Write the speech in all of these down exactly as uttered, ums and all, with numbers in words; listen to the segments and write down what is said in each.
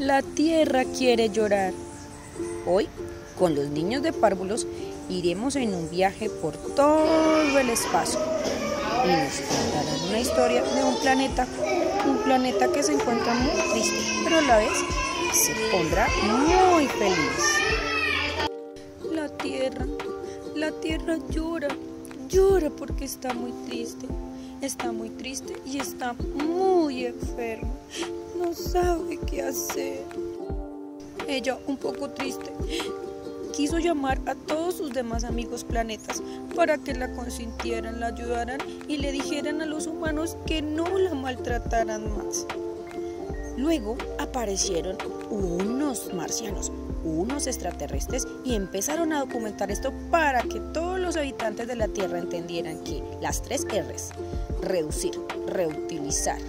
La tierra quiere llorar. Hoy, con los niños de párvulos, iremos en un viaje por todo el espacio y nos contarán una historia de un planeta, un planeta que se encuentra muy triste, pero a la vez se pondrá muy feliz. La tierra, la tierra llora, llora porque está muy triste. Está muy triste y está muy enferma. No sabe qué hacer. Ella, un poco triste, quiso llamar a todos sus demás amigos planetas para que la consintieran, la ayudaran y le dijeran a los humanos que no la maltrataran más. Luego aparecieron unos marcianos, unos extraterrestres, y empezaron a documentar esto para que todos los habitantes de la Tierra entendieran que las tres R's, reducir, reutilizar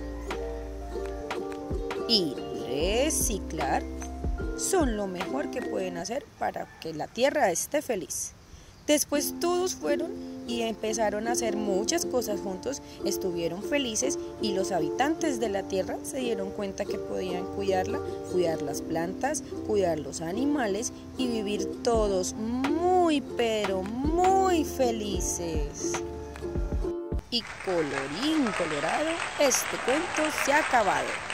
y reciclar, son lo mejor que pueden hacer para que la Tierra esté feliz. Después todos fueron y empezaron a hacer muchas cosas juntos, estuvieron felices y los habitantes de la Tierra se dieron cuenta que podían cuidarla, cuidar las plantas, cuidar los animales y vivir todos muy pero muy felices. Y colorín colorado, este cuento se ha acabado.